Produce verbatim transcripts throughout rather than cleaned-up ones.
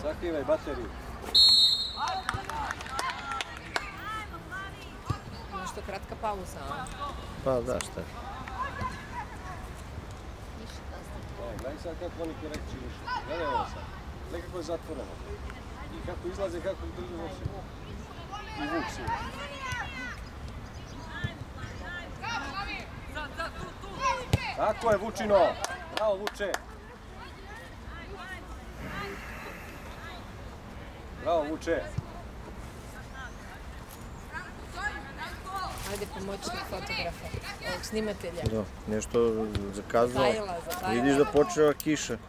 Zakrivaj bateriju. Nešto kratka pauza, a? Pa da, šta? Gledaj sad kako oni korekciju ušli. Gledaj ovo sad. Gledaj kako je zatvoreno. I kako izlaze, kako drži nosi. I vuk si. Tako je, Vučino! Bravo, Vuče! Bravo, Vuče! Ajde, pomoćnik fotografa, ovog snimatelja. Da, nešto zakazao. Zatajila, zatajila. Vidiš da počela kiša.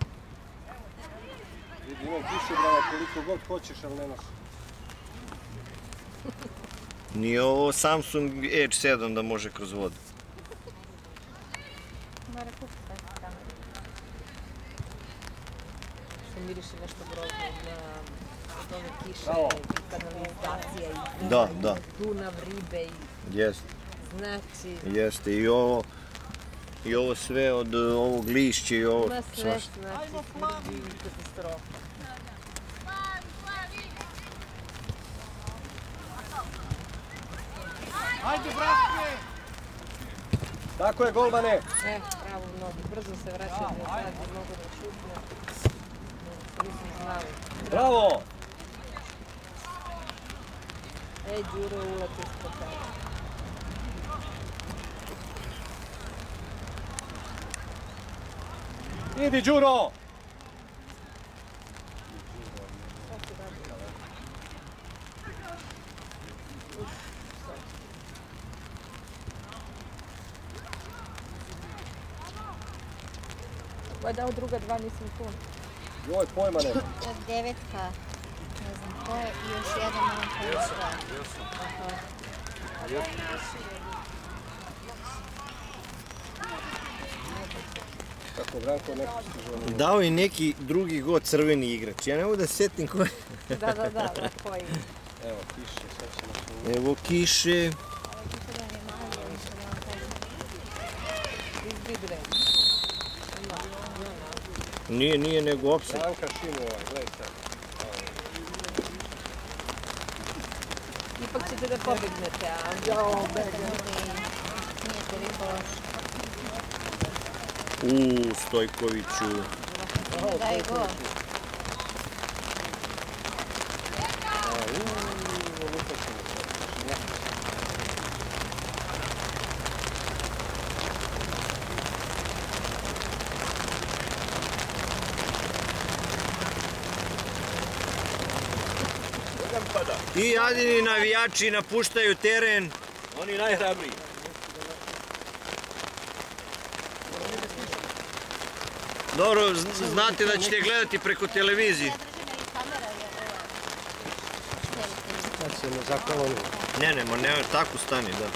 Vidi, imam kišu, bravo, koliko god hoćeš, ali nemaš. Nije ovo Samsung Edge sedam da može kroz vodu. Mora kupiti tako kameru. Što miriše nešto grozno od ove kiše i kanalizacija i Da, da. Dunav, ribe i... Jeste. Znači... Jeste, i ovo... I ovo sve od ovog lišća i ovo... Ima sve, znači, smrdi i katastrofa. Ajde, bratke! Tako je, golmane! E, bravo, mnogi. Brzo se vraćaju nazad i mogu da šutne. Nisam znali. Bravo! Ej, Đuro, uleti ispod tebe. Idi, Đuro! Ko je dao druga dva, nisam tu. Joj, pojma nema. Devetka, ne znam ko je, i još jedan on koji je što. Kako Branko neko stižu. Dao je neki drugi god crveni igrač. Ja ne mogu da setim ko je. Da, da, da, da, koji. Evo, kiše, sad ćemo što... Evo kiše. Izbidre. Nije, nije nego opset. Branka šinu ovaj, gledaj sad. Ipak ćete da pobegnete, a? Jao, begnete. Nije toliko loš. Uuu, Stojkoviću. Daj go. Ti jadini navijači napuštaju teren. Oni najhrabriji. Dobro, znate da ćete gledati preko televizije. Sad se ne zakoloni. Ne, ne, ma ne, tako stani, da.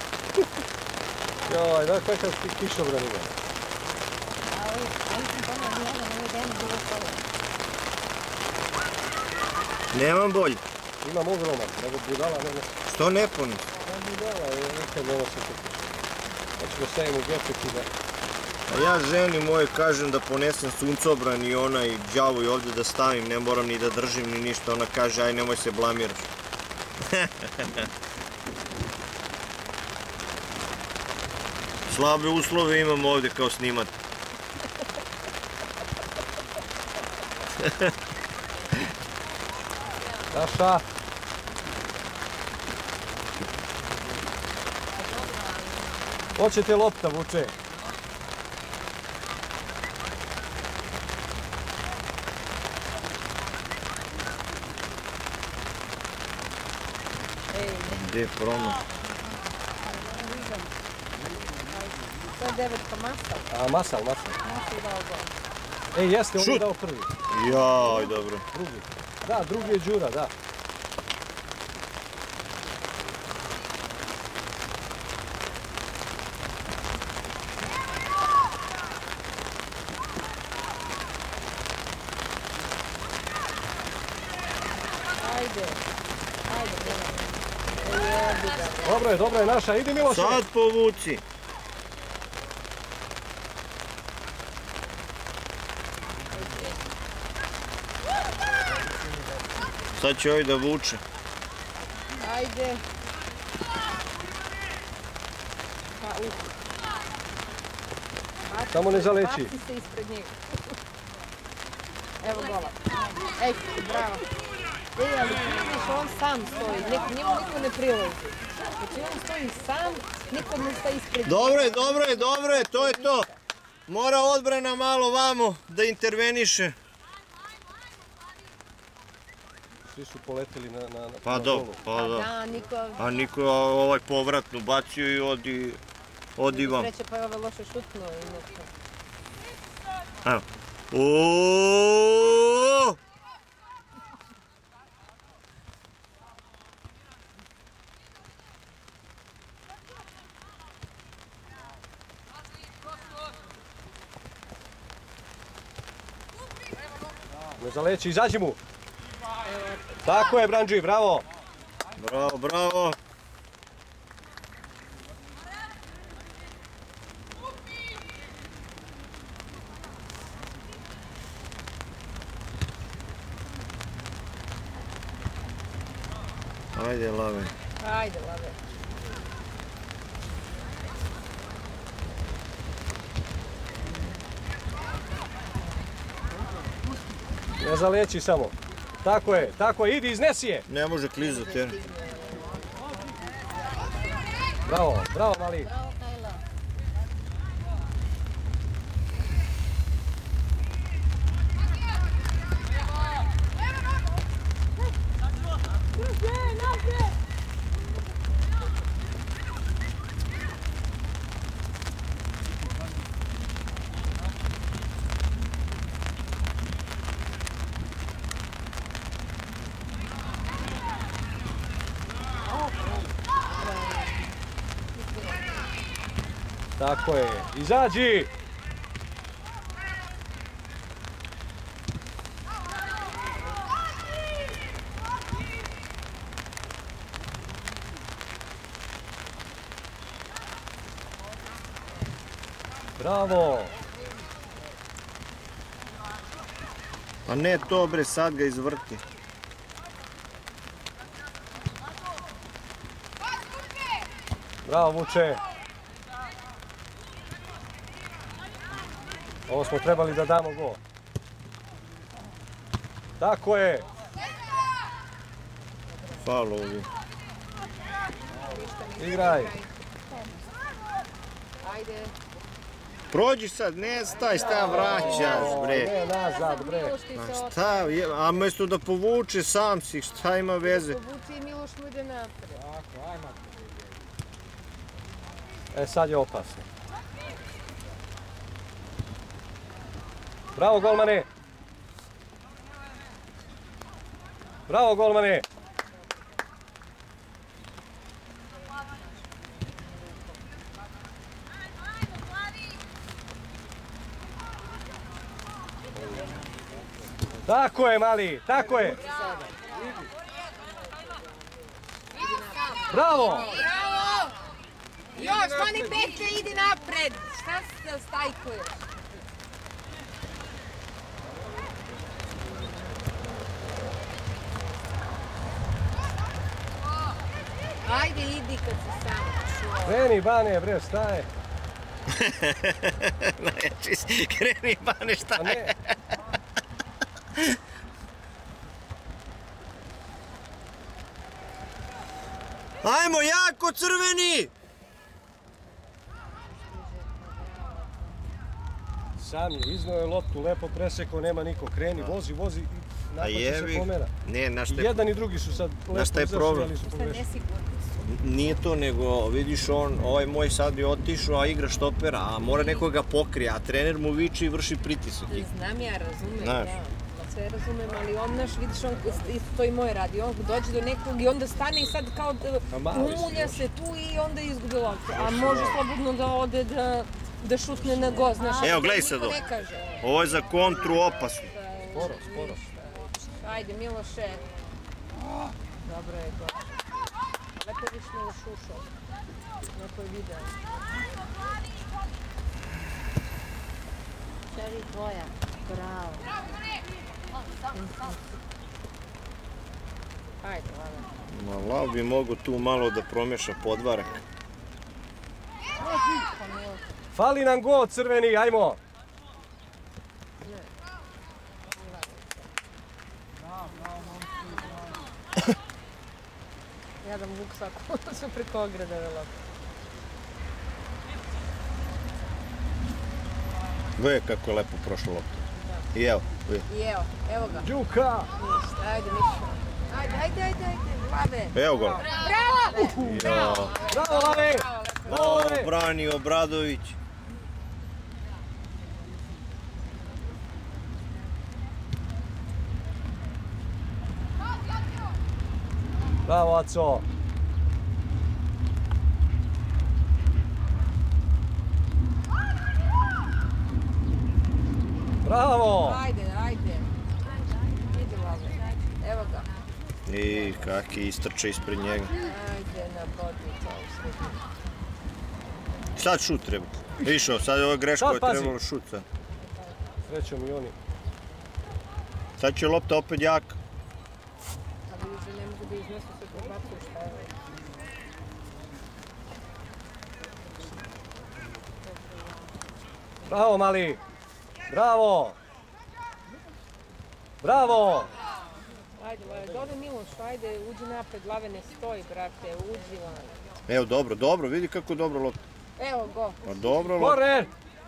Joj, da kakav ti kišobran ima. A ovi sam ponovno jedan, ovaj den bilo stalo. Nemam bolje. Imam ogroman, nego budala nema. Što ne puni? Imam budala, nekad nema se tako. Hoćemo stavim u džepek i da... A ja ženi moje kažem da ponesem suncobran i onaj đavo i ovdje da stavim, ne moram ni da držim ni ništa. Ona kaže, aj nemoj se blamiraš. Slabe uslove imam ovdje kao snimat. Saša! Hoćete lopta, Vuče? Gdje je promo? To je devetka Masal. A, Masal, Masal. Masal dao gol. Ej, jeste, on je Šut! dao prvi. Jaj, dobro. Drugi. Da, drugi je Đura, da. Ajde. Ajde, nema. Jebi ga. Dobro je, dobro je naša. Idi, Miloše. Sad povuci. Sad će ovaj da vuče. Ajde. Pa, uh. Samo ne zaleći. Baci se ispred njega. Evo gola. Ej, bravo. Ej, ali vidiš, on sam stoji. Nek, njemu niko ne prilazi. Znači on stoji sam, niko ne stoji ispred njega. Dobro je, dobro je, dobro je, to je to. Mora odbrana malo vamo da interveniše. Svi su poleteli na, na, na Pa dobro, pa Pa dobro. da, niko... A niko ovaj povratnu bacio i odi, odi vam. Sreće pa je ove loše šutno i nešto. Evo. Uuuu! Ne zaleći, izađi mu. Tako je, Branđi, bravo. Bravo, bravo. Ajde, Lave. Ajde, Lave. Ne zaleći samo. Tako je, tako je, idi, iznesi je. Ne može klizati, jer. Bravo, bravo, mali. Bravo, Kajla. Tako je, izađi. Bravo. Pa ne to bre, sad ga izvrti. Bravo, Vuče. Ovo smo trebali da damo gol. Tako je. Faul ovdje. Igraj. Ajde. Prođi sad, ne staj, šta vraćaš bre. Ne, nazad, bre. Miloš ti se otvara. Šta, je- a mjesto da povuče sam si, šta ima veze? Povuci i Miloš mu ide napred. E, sad je opasno. Bravo, golmane. Bravo, golmane. Tako je, mali, tako je. Bravo. Bravo! Još, mani petlje, idi napred! Šta se stajkuješ? Ajde, idi kad si sam. Kreni, Bane, bre, staje. Znači, kreni Bane, šta A ne. Ajmo, jako crveni! Sam je, iznao je loptu, lepo presekao, nema niko. Kreni, vozi, vozi i A nakon će se jevi, pomera. ne, na I šta je, jedan i drugi su sad lepo šta je izašli, problem? ali su pogrešili. nije to nego, vidiš on, ovaj moj sad je otišao, a igra štopera, a mora nekoga pokrije, a trener mu viče i vrši pritisak. Znam ja, razumem, Znaš. da. Sve razumem, ali on naš, vidiš, on, isto to i moj radi, on dođe do nekog i onda stane i sad kao da A mali su umulja još. se tu i onda izgubi loptu. A može slobodno da ode da, da šutne na go, znaš. Evo, ali gledaj niko sad ovo. ne kaže. Ovo je za kontru opasno. Sporo, sporo. Ajde, Miloše. Dobro je to. Lepo viš Miloš ušao. Neko je video. Čeri tvoja. Bravo. Ajde, Lave. Ma Lav bi mogo tu malo da promješa podvarak. Fali nam go, crveni, ajmo! Jadan Vuk svako su preko ograde velo. Gledaj kako je lepo prošla lopta. I evo, vidi. I evo, evo ga. Đuka! Ništa, ajde Mišo. Ajde, ajde, ajde, ajde, Lave. Evo ga. Bravo! Jao. Bravo, Lave! Bravo, brani Obradović. Bravo, Aco! Bravo! Ajde, ajde. Idi Lave. Evo ga. I kaki istrče ispred njega. Ajde na bodnicu u sredinu. Sad šut treba. Išao, sad je ova greška, Sad je pazi. trebalo šut sad. Srećom i oni. Sad će lopta opet jaka. A vidiš da ne mogu da iznesu se pobacuju šta je. Bravo, mali! Bravo! Bravo! Ajde, Lave, dole Miloš, ajde, uđi napred, Lave ne stoji, brate, uđi Lave. Evo, dobro, dobro, vidi kako dobro lopta. Evo go. Pa dobro lopta. Gore!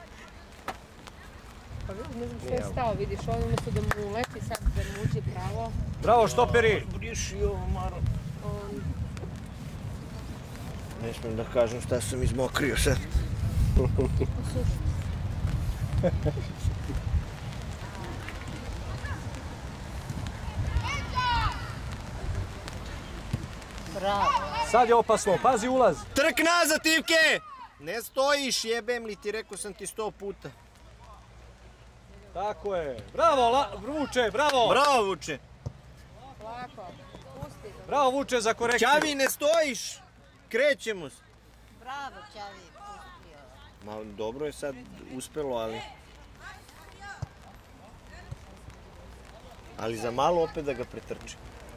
Pa vidi, ne znam što je stao, vidiš, on umjesto da mu leti sad, da mu uđe pravo, Bravo, štoperi! Briši ovo, Maro. on... Ne smijem da kažem šta sam izmokrio sad. Bravo. Sad je opasno, pazi ulaz! Trk nazad, Ivke! Ne stojiš, jebem li ti, rekao sam ti sto puta. Tako je! Bravo, La... Vuče, bravo! Bravo, Vuče. Lako, pusti ga. Bravo, Vuče, za korekciju! Ćavi, ne stojiš! Krećemo se. Bravo, Čavi, pustio. Ma, dobro je sad uspelo, ali... Ali za malo opet da ga pretrči.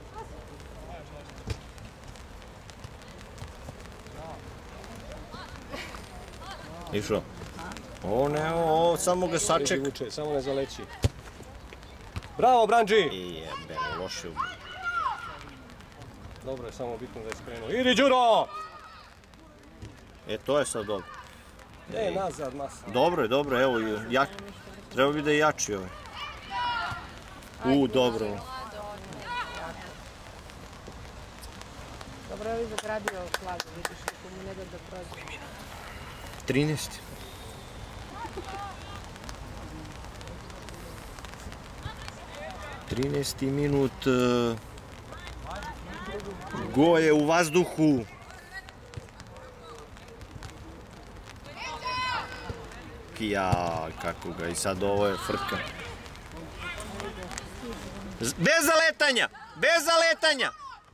Išao? O ne, o, samo ga Vidi, saček. Vuče, samo ne zaleći. Bravo, Branđi! I jebe, loše u... Dobro je, samo bitno da je skrenuo. Idi, Đuro! E, to je sad dobro. E, nazad, masa. Dobro je, dobro, evo, jak... treba bi da je jači ovaj. U, dobro. Dobro je ovaj zagradio klavu, vidiš kako mu ne da da prođe. trinaest. trinaesti minut. uh, Go je u vazduhu. Ja, kako ga, i sad ovo je frka. Z- Bez zaletanja! Bez zaletanja!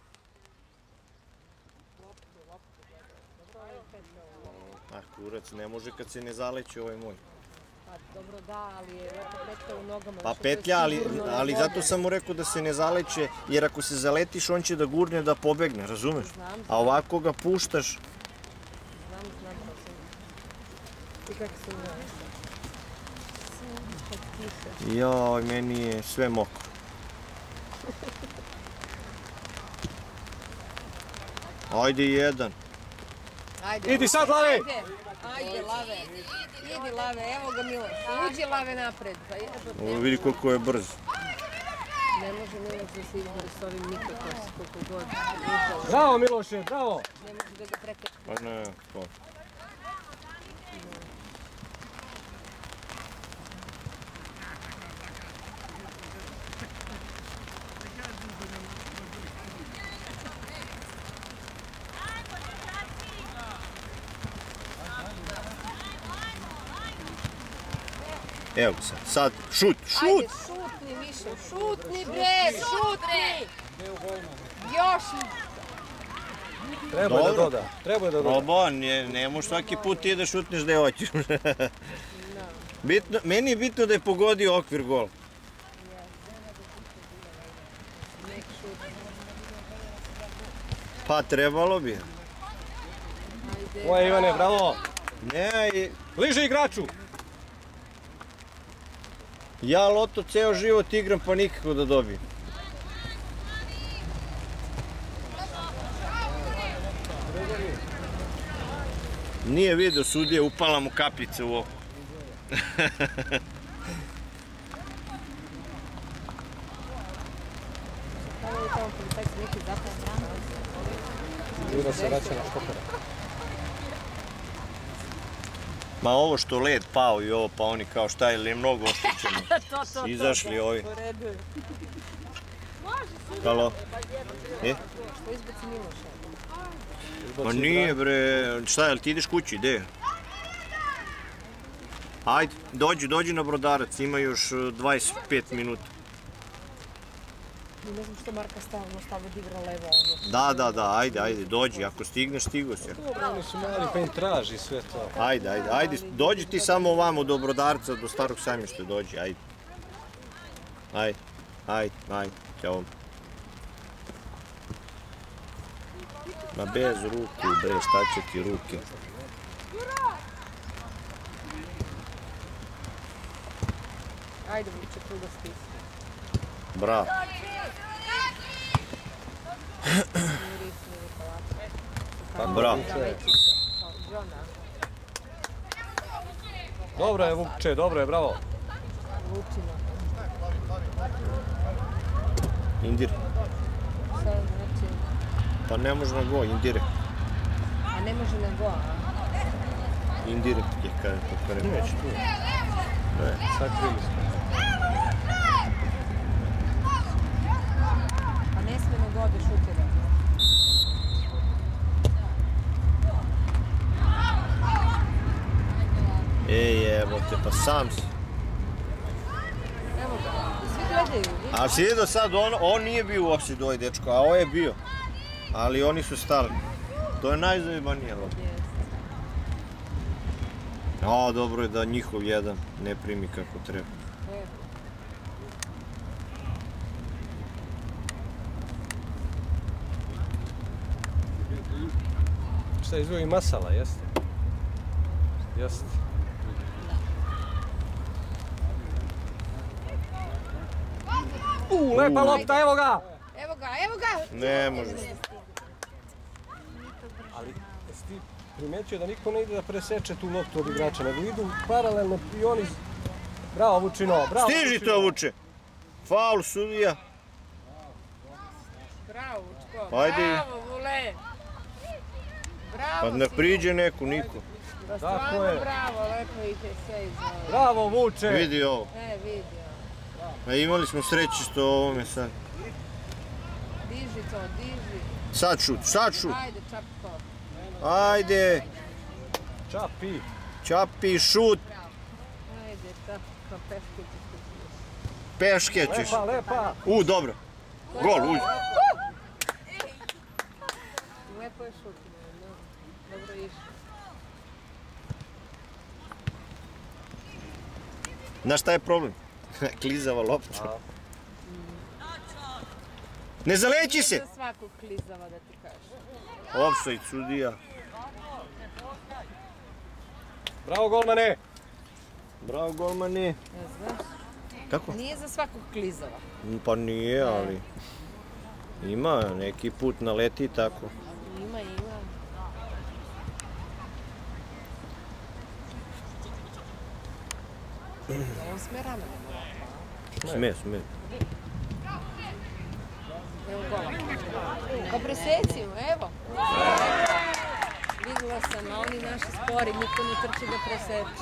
Ah, kurac, ne može kad se ne zaleće ovaj moj. Pa dobro da, ali je lepo petlja u nogama. Pa znači to je petlja, ali, sigurno ali vode. zato sam mu rekao da se ne zaleće, jer ako se zaletiš, on će da gurne da pobegne, razumeš? Znam, A ovako ga puštaš. znam, znam to sam. I kako se zove? Kad piše. Joj, meni je sve mokro. Ajde jedan. Ajde. Idi sad, Lave! Ajde, ajde, Lave. Idi, Lave, evo ga Miloš. Uđi, Lave, napred. Pa jebote, Ovo vidi koliko je brz. ne može Miloš da se izbori s ovim nikako, koliko god. Uđe, Bravo, Miloše, bravo! ne može da ga pretekne. Pa ne, to. Evo ga sad, sad, šut, šut! Ajde, šutni više, šutni bre, šutni! Još! Treba je da Dobro. doda, treba je da doda. Robo, ne, ne možeš svaki put ti da šutneš da je hoćeš. Bitno, meni je bitno da je pogodio okvir gol. Nek šutni. Pa trebalo bi. Ajde. Ovo je Ivane, bravo. Ne, i- Bliže igraču. ja loto ceo život igram pa nikako da dobijem. Nije vidio sudije, upala mu kapljica u oko. Kako je tamo policajci neki zapad? Ljuda se vraća na štopera. Ma ovo što led pao i ovo, pa oni kao šta, ili je mnogo oštećeno. To, to, Izašli ovi. U redu je. Halo? E? Što izbaci Miloša? Ma nije bre, šta, jel ti ideš kući, gde? Ajde, dođi, dođi na Brodarac, ima još dvadeset pet minuta. Ne znam što Marka stalno stavlja da igra levo ono. Da, da, da, ajde, ajde, dođi, ako stigneš, stigo se. Dobro, oni su mali pa im traži sve to. Ajde, ajde, ajde, dođi ti samo ovamo do Brodarca, do Starog Sajmišta, dođi, ajde. Ajde, ajde, ajde, ćao. Ma bez ruku, bre, šta će ti ruke? Ajde, Vuče, tu da stisne. Bravo. Bravo. Dobro je Vukče, dobro je, bravo. Vučina. Indir. Sad znači, Pa ne može na go, indirekt. a ne može na go, a? Indirekt je kada to kada ne Već tu. Ne. Sakrili smo. Pa ne sme na go da šutira. Ej, evo te, pa sam si. Evo ga, svi gledaju. vidi. A si vidio sad, on, on nije bio u offside ovaj dečko, a ovo je bio. Ali oni su stali. To je najzajebanije lopta. Jeste. A, dobro je da njihov jedan ne primi kako treba. E, Šta je izveo i Masala, jeste? Jeste. U, lepa lopta, evo ga! Evo ga, evo ga! Ne može. Ali, jesi ti primetio da niko ne ide da preseče tu loptu od igrača, nego idu paralelno i oni... Bravo, Vučino, bravo! Stiži to, Vuče! Faul, sudija. Bravo, Vučko. Ajde. Bravo, Vule. Bravo, Pa ne sinu. priđe neko, niko. Da, Tako stvarno je. bravo, lepo ih je sve izvao. Bravo, Vuče! Vidi ovo. E, vidio. A imali smo sreće što ovome sad. Diži to, diži. Sad šut, sad šut. Ajde, Čapko. Ajde, Čapi! čapi, šut, Ajde, Čapko, peške ćeš ti. peške ćeš. Lepa, lepa! U, dobro. Gol, uđi. Lepo je šut. no, Dobro išlo. Znaš šta je problem? Klizava lopta. Ne zaleći se! Za svakog klizava, da ti kažem. Offside, sudija. Bravo, golmane! Bravo, golmane. Ne znaš? Kako? Nije za svakog klizava. Pa nije, ali... Ima, neki put naleti tako. Ima, ima. On sme ramena. Sme, sme. Evo gola. Pa preseci mu, evo. Vidjela sam, a oni naši spori, niko ne trči da preseče.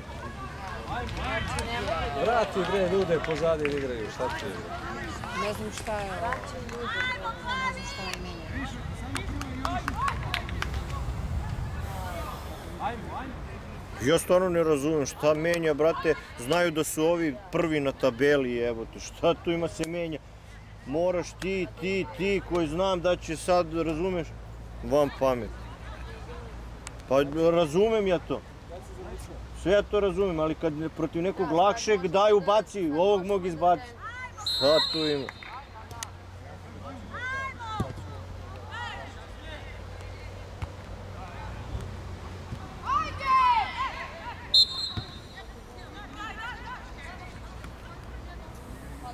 Vrati bre ljude pozadi igraju, šta će? Ne znam šta je ovo. Ne znam šta je menja. Ja stvarno ne razumem šta menja, brate. Znaju da su ovi prvi na tabeli, evo te. Šta tu ima se menja? Moraš ti, ti, ti, koji znam da će sad, razumeš, vam pamet. Pa razumem ja to. Sve ja to razumem, ali kad protiv nekog lakšeg daju baci, ovog mogu izbaciti. Šta tu ima?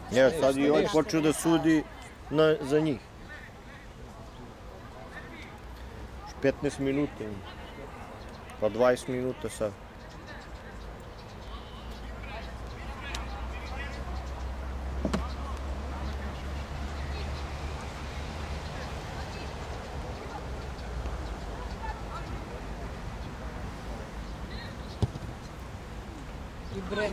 Evo sad i ovaj počeo da sudi na, za njih. petnaest minuta ima. Pa dvadeset minuta sad. I bre.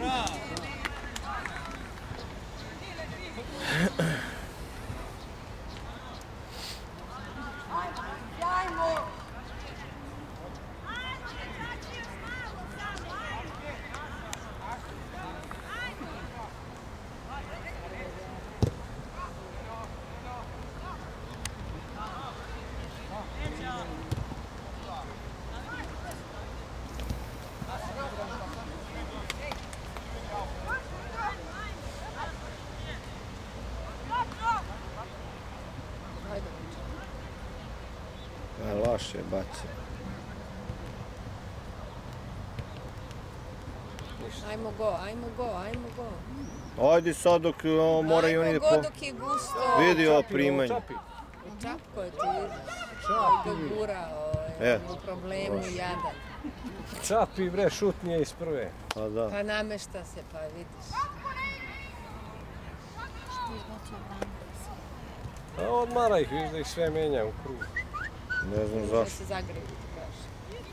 Loše baci. Ajmo go, ajmo go, ajmo go. Ajde sad dok o, moraju oni da po... Ajmo go dok je gusto. Vidi ovo primanje. Čapko je ti vidiš. Ga gura, E. u problemu jadan. Čapi bre, šutnije iz prve. Pa da. Pa namešta se, pa vidiš. Što izbacio Branka? A odmara ih, vidiš da ih sve menja u krugu. Ne znam Da zašto. se zagrebi, ti kaže.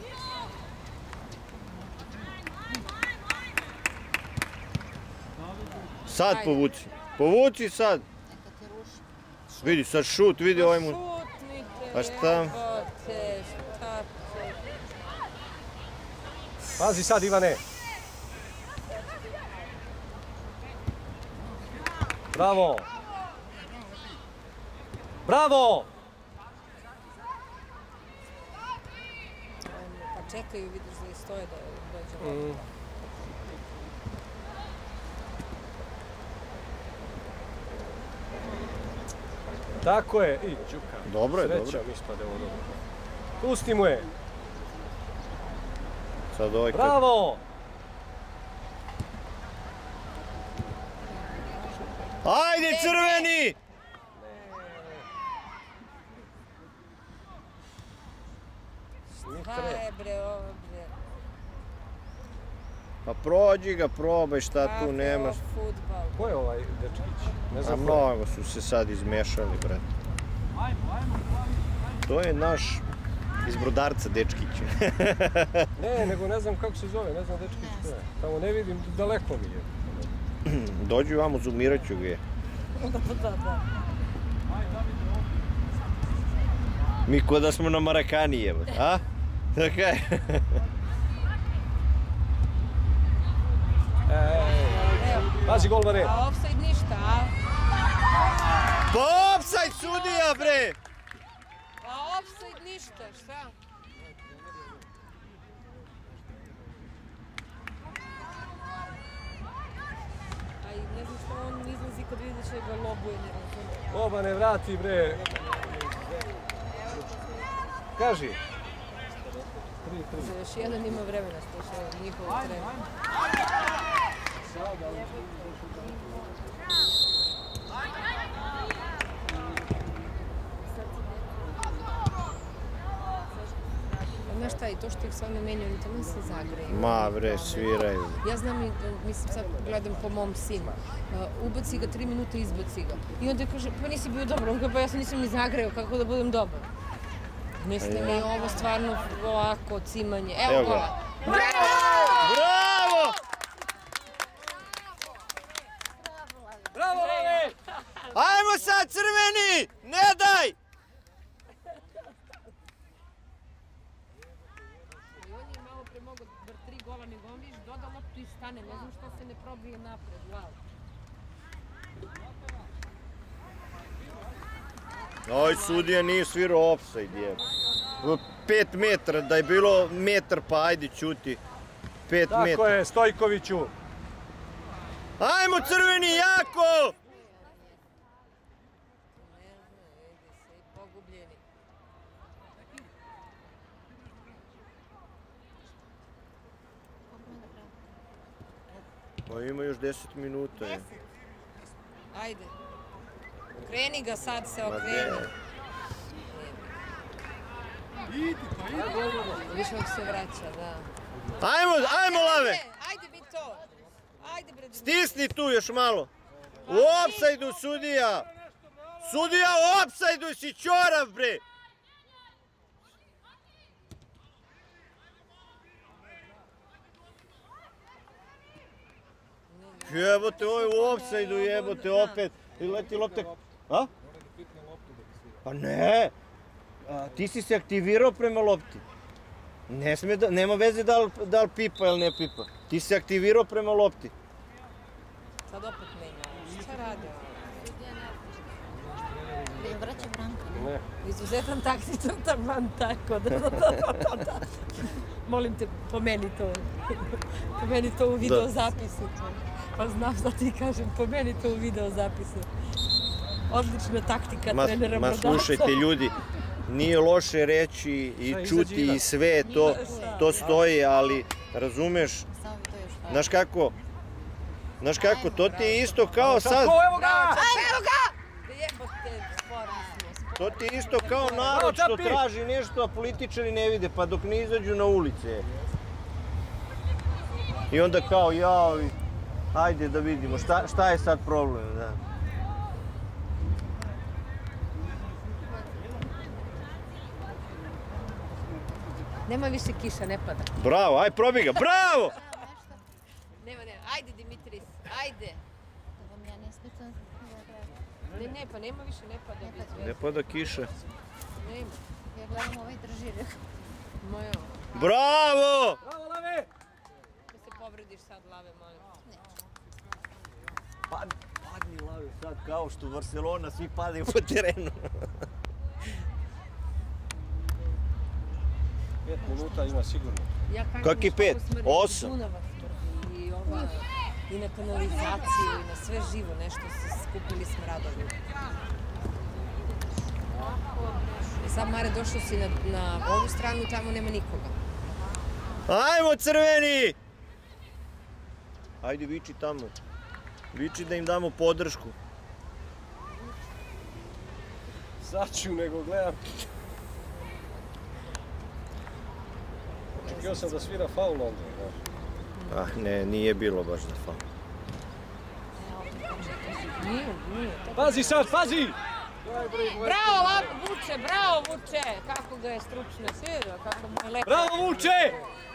Sad povuci. Povuci sad. Neka te ruši. Vidi sad šut, vidi ovaj mu. Šutnite, A šta? jebote, šta će? Pazi sad Ivane. Bravo. Bravo. Pa čekaju, vidiš da i stoje da dođe. Mm. Tako je, i Đuka. Dobro je, dobro. Srećom ispade ovo dobro. Pusti mu je. Sad ovaj kad... Bravo! Ajde crveni! Šta je bre ovo bre? Pa prođi ga, probaj šta tu Kako nemaš. je ovo fudbal? Ko je ovaj dečkić? Ne A znam ko je. mnogo su se sad izmešali, brate. To je naš iz Brodarca dečkić. Ne, nego ne znam kako se zove, ne znam dečkić ko je. Tamo ne vidim, daleko mi je. Dođu vamo, zoomirat ću ga je. Da, da. Mi ko da smo na Marakani, evo, a? Tako je. Ej, pazi gol, Mare. A offside ništa, a? Pa offside sudija, bre! A offside ništa, šta? A i ne znam što on izlazi kad vidi da će ga lobuje, ne razumije. Oba ne vrati, bre. Kaži. Tri, tri. Za još jedan ima vremena, što se njihovo treba. Znaš šta, i to što ih sve ne menjaju, oni tamo se zagreju. Ma bre, sviraju. Ja znam i, mislim, sad gledam po mom sinu. Uh, ubaci ga tri minuta, izbaci ga. I onda kaže, pa nisi bio dobar. On kaže, pa ja se nisam ni zagreo, kako da budem dobar. Mislim mi ovo stvarno ovako cimanje. Evo, Evo ga. gola. Bravo! Bravo, Mare! Ajmo sad, crveni! Ne daj! I on je malo pre mogo bar tri gola, nego on viš doda loptu i stane. Ne znam što se ne probije napred, wow. Oj, sudija nije svirao offside, je. Pet metra, da je bilo metar, pa ajde ćuti. Pet Tako metra. je, Stojkoviću. Ajmo crveni, jako! Ne znam, vidi se i pogubljeni. Pa ima još deset minuta, je. Ajde. Okreni ga sad se Ma okreni. gde? Viš kako se vraća, da. Ajmo, ajmo lave! Ajde, ajde mi to. Ajde bre. Stisni tu još malo. U opsajdu sudija! Sudija u opsajdu si čorav bre! Jebote, ovo je u opsajdu, jebote, opet. I leti lopte. A? Pa ne! A, ti si se aktivirao prema lopti. Ne sme da, nema veze da li, da li pipa ili ne pipa. Ti si se aktivirao prema lopti. Sad opet menja. Šta radi? Vraća Branka. Ne. Izuzetan taktičar taman tako da... Molim te, pomeni to. Pomeni to u video zapisu. Pa znam šta ti kažem, pomeni to u video zapisu. Odlična taktika Ma, trenera ma Brodavca. slušajte ljudi, nije loše reći i čuti i sve, to, to stoji, ali razumeš, Samo bi to još hvala. znaš kako, znaš kako, to ti je isto kao sad, Evo ga! Evo ga! Jebote, sporni smo. to ti je isto kao narod što traži nešto, a političari ne vide, pa dok ne izađu na ulice. I onda kao, jao, ajde da vidimo, šta, šta je sad problem, da. Nema više kiša, ne pada. Bravo, aj probi ga, bravo! Nema, nema. Ajde Dimitris, ajde. Da vam ja ne smetam da gledam. Ne, ne, pa nema više, ne pada. Ne pada. Ne pada kiša. Nema. Ja gledam ovaj drži. Moja. Bravo! Bravo, Lave! Da se povrediš sad, Lave, molim. Pad, padni Lave sad kao što Barcelona, svi padaju po terenu. Pet minuta ima sigurno. Ja kažem Kaki još pet? kako smrdi, Osam? Dunava smrdi i ova, i na kanalizaciju, i na sve živo, nešto se skupili smradovi. I sad, Mare, došao si na, na ovu stranu, tamo nema nikoga. Ajmo crveni! Ajde viči tamo. Viči da im damo podršku. Sad ću nego gledam. Očekio sam da svira faul onda, znaš. Ah ne, nije bilo baš da faul. Nije, nije. Pazi sad, pazi! Bravo, Lave, Vuče, bravo, Vuče! Kako ga je stručno svirao, kako mu je lepo. Bravo, Vuče!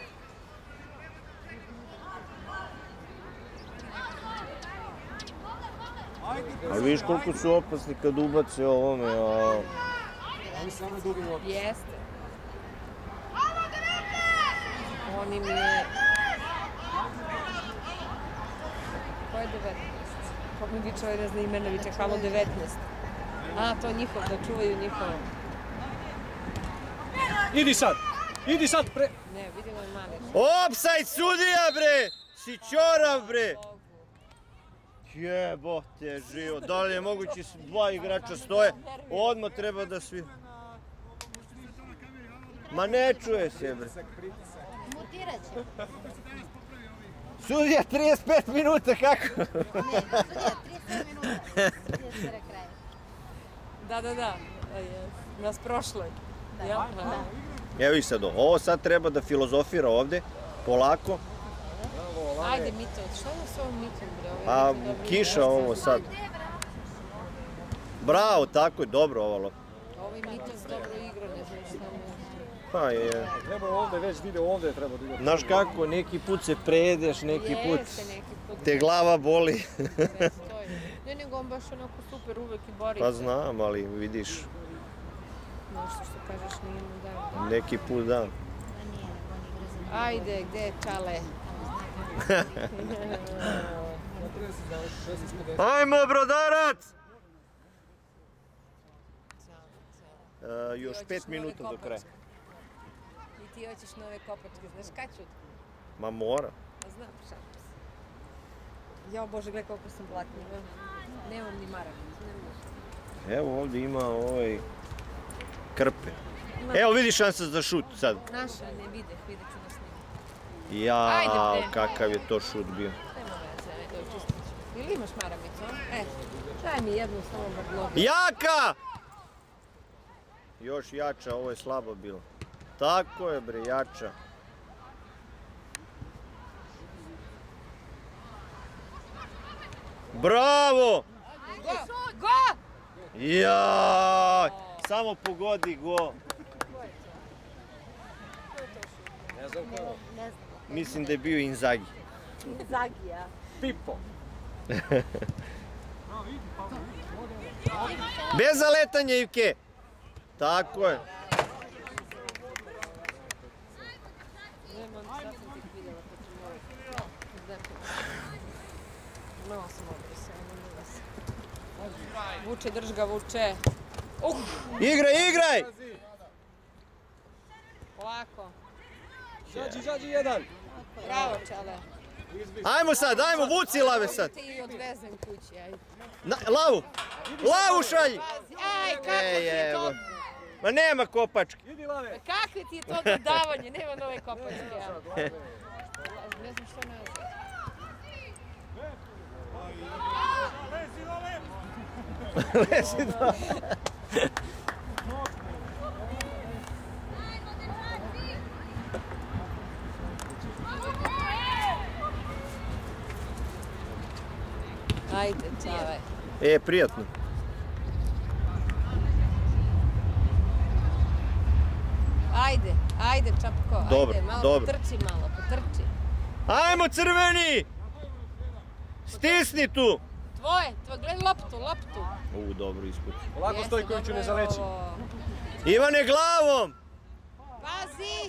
Ali vidiš koliko su opasni kad ubace ovome, a... Jeste. On im je... Ko je devetnaest? Kako mi viče ovaj razne imena, viče halo devetnaest. A, to njihov, da čuvaju njihovo. Idi sad! Idi sad pre... Ne, vidimo je Manić. Opsajd sudija bre! Si čorav bre! Jebote živo, da li je moguće dva igrača stoje, odmah treba da svi... Ma ne čuje se bre. Mutirat će. Sudija trideset pet minuta, kako? Ne, sudija, trideset pet minuta. Sudija svira kraj. Da, da, da. A, jes. Nas prošloj. Da, Jel? da. Evo i sad, ovo sad treba da filozofira ovde, polako. Ajde, Mito, šta je s ovom Mitom, bre? Ovo je A Mito dobro kiša igra. ovo sad. Bravo, tako je, dobro ovo lopta. Ovaj Mitos dobro igra, ne znam šta mu... Pa je. Treba ovdje već da ide ovdje, treba da ide. Znaš kako, neki put se prejedeš, neki put Jeste, neki put. te glava boli. Sve stoji. Ne, nego on baš onako super uvek i bori Pa se. znam, ali vidiš, Nešto što kažeš nije mu da. neki put da. Ma nije, nego on igra za Ajde, gde je Čale? Ajmo, Brodarac! Ćao, ćao. E, još Ti pet hoćeš nove minuta do kraja. Kopačke. I ti hoćeš nove kopačke, znaš kad ću? Ma mora. Pa znam, šalim se. Jao Bože, gledaj koliko sam blatnjiva. Nemam ni maravicu, ne može. Evo ovdje ima ovaj krpe. Evo vidi šansa za šut sad. Naša, ne videh, vidjet ću da snimam. Jao, Ajde, bre. kakav je to šut bio. Nema veze, ajde, očistit ću. Ili imaš maramicu, a? E, Daj mi jednu samo bar nogu. Jaka! Još jača, ovo je slabo bilo. Tako je bre, jača. Bravo! Go! Go! Jaj! Samo pogodi go. Ne znam ko je ovo. Ne znam. Mislim da je bio Inzaghi. Zagija. Pipo. Bez zaletanja, Ivke! Tako je. Nemam, sad sam ti vidjela pa ću morati. Znači, malo sam obrisala, nema se. Vuče, drž ga, vuče. Uh! Igraj, igraj! Polako. Izađi, izađi jedan. Bravo, Čale. Ajmo sad, ajmo, vuci lave sad. Ti odvezem kući, ajde. Na, lavu! Lavu šalji! Pazi, aj, kako Ej, ti je to... evo. Ma nema kopačke. Idi lave. Kakve ti je to dodavanje, nema nove kopačke. Ja. Ne znam što ne znam. Lezi da. Ajde, Čale. E, prijatno. Ajde, ajde, Čapko, Dobro, ajde, malo dobro. potrči malo, potrči. Ajmo, crveni! Stisni tu! Tvoje, tvoje, gledaj loptu, loptu. U, dobro isput. Polako Jeste, Stojkoviću, dobro ne je zaleći. ovo. Ivane, glavom! Pazi!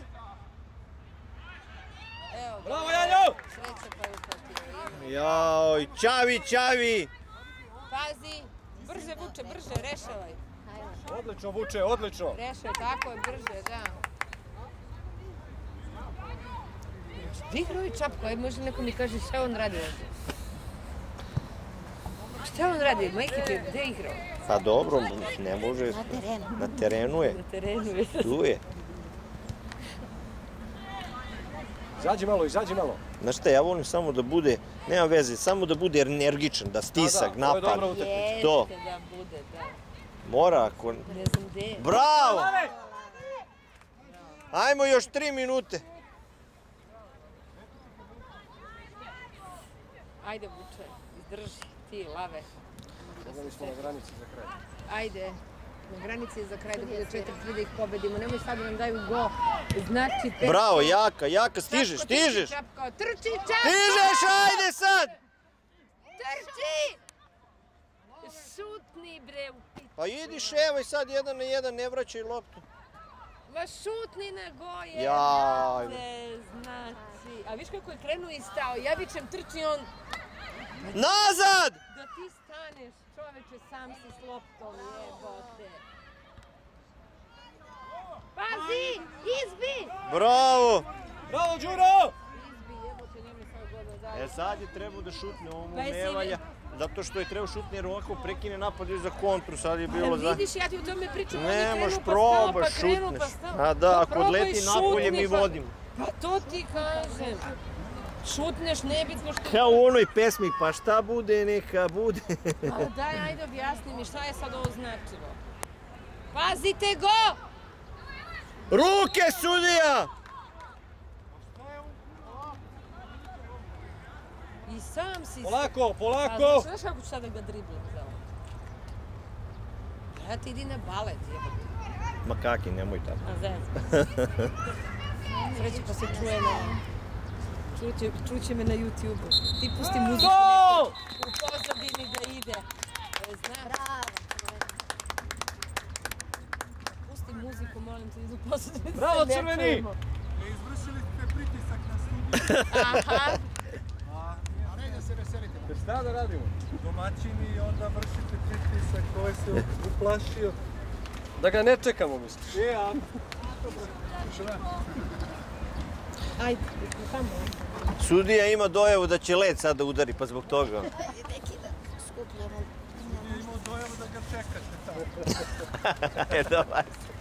Evo, ga. Bravo, Janjo! Sreće pa je upratio. Joj, čavi, čavi! Pazi! Brže vuče, brže, rešavaj. Odlično vuče, odlično. Rešaj, tako je, brže, da. Gdje igra ovaj Čapko? Aj, možda neko mi kaže šta on radi ovdje. Šta on radi? Majke, gdje je igrao? Pa dobro, ne može. Na terenu. Na terenu je. Na terenu je. Tu je. Izađi malo, izađi malo. Znaš šta, ja volim samo da bude, nema veze, samo da bude energičan, da stisak, Da, da, to je napad. dobra utakmica. Jeste To. da bude, da. Mora, ako... Ne znam gdje je. Bravo! Ajmo još tri minute. Ajde, vuče, izdrži ti, lave. Gledali smo na granici za kraj. Ajde, na granici je za kraj da bude četiri da ih pobedimo. Nemoj sad da nam daju go. Znači pet. Bravo, jaka, jaka, stižeš, Čapko, trči, stižeš! Čapko, trči, Čapko! Stižeš, ajde sad! Trči! Šutni, bre, u pitu. Pa idi ševaj sad jedan na jedan, ne vraćaj loptu. Ma šutni na goje, Jaj. brate, znači. A viš kako je krenuo i stao, ja vičem trči on. Nazad! Da ti staneš, čoveče, sam si s loptom, jebote. Pazi, izbi! Bravo! Bravo, Đuro! Izbi, jebote, nemoj sad godno zajedno. E sad je trebao da šutne, ovo mu Pa jesi ne vi- valja. Zato što je trebao šutne jer ovako prekine napad i za kontru, sad je bilo Jel za... vidiš, ja ti o tome pričam, on je Ne krenuo moš pa stao, probaš, pa krenuo šutneš. pa stao. A da, Pa ako probaj odleti napolje šutni, mi pa- vodimo. Pa to ti kažem. Šutneš, nebitno što... Kao u onoj pesmi, pa šta bude, neka bude. A daj, ajde objasni mi šta je sad ovo značilo. Pazite go! Ruke, sudija! I sam si... Polako, Pa, polako! znaš kako ću sada ga driblam za ovo? Brate, idi na balet, jebote. Ma kaki, nemoj tako. A zezam. Sreće pa se čuje na... Čuće, čuće me na YouTube-u. Ti pusti muziku Gol! u pozadini da ide. E, Znaš, Bravo. pusti muziku, molim te, idu u pozadini. da Bravo, se ne crveni! čujemo. Ne izvršili ste pritisak na studiju. Aha, A ne da se veselite. Jer šta da radimo? Domaćini i onda vršite pritisak koji se uplašio. Da ga ne čekamo, misliš? E, a? ajde, tamo. Sudija ima dojavu da će led sad da udari, pa zbog toga. Neki da skupljamo. Je imao dojavu da ga čekate tamo. E, dobar.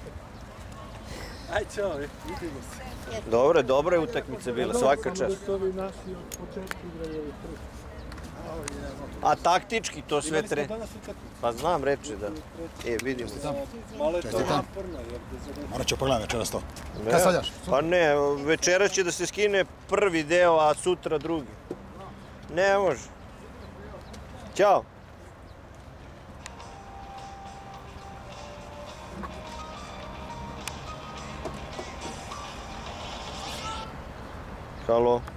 Aj, čao, vidimo se. Dobro, dobra je utakmica bila, svaka čast. To vi naši od početka igrali ovi prvi. A taktički to sve Imali smo tre... danas utakmicu. Pa znam reći da. E, vidimo. Malo je to Čestitam. naporno, jer da se... Morat ću pogledam večeras to. Ne, Kad stavljaš? Pa ne, večeras će da se skine prvi deo, a sutra drugi. Ne može. Ćao. Halo.